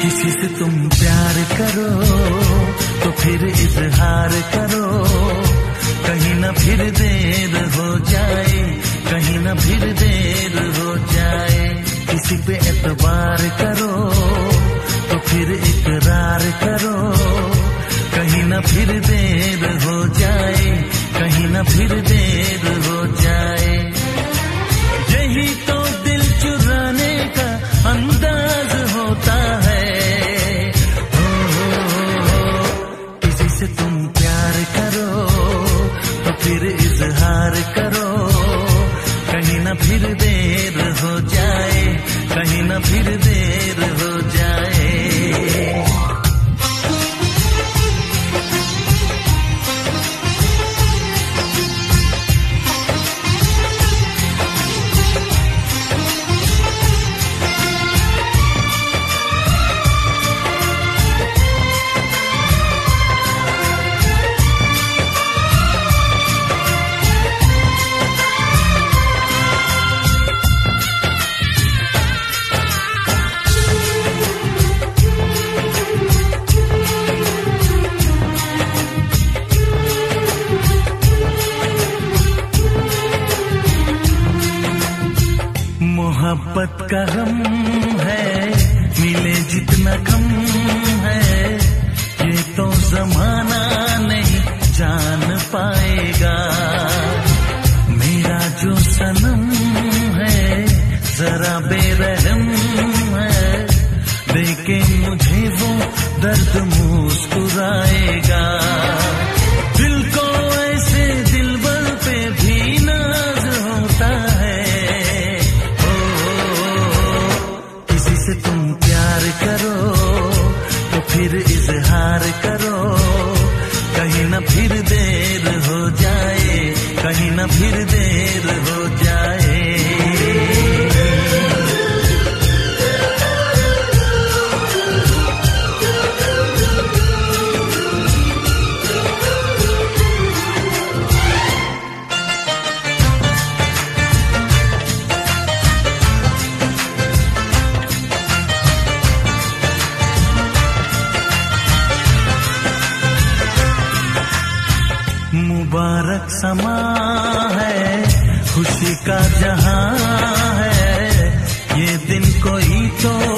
किसी से तुम प्यार करो तो फिर इजहार करो, कहीं ना फिर देर हो जाए, कहीं ना फिर देर हो जाए। किसी पे एतबार करो तो फिर इकरार करो, कहीं ना फिर देर हो जाए, कहीं ना फिर देर हो जाए। यही तो दिल चुराने का अंदाज होता है। किसी से तुम प्यार करो तो फिर इजहार करो, कहीं ना फिर देर हो जाए, कहीं ना फिर देर हो जाए। मोहब्बत का गम है, मिले जितना कम है, ये तो जमाना नहीं जान पाएगा। मेरा जो सनम है जरा बेरहम है, देखे मुझे वो दर्द मुस्कुराएगा। दिल को ऐसे दिलबर पे भी नाज होता है। से तुम प्यार करो तो फिर इजहार करो, कहीं ना फिर देर हो जाए, कहीं ना फिर देर हो जाए। मुबारक समा है, खुशी का जहां है, ये दिन कोई तो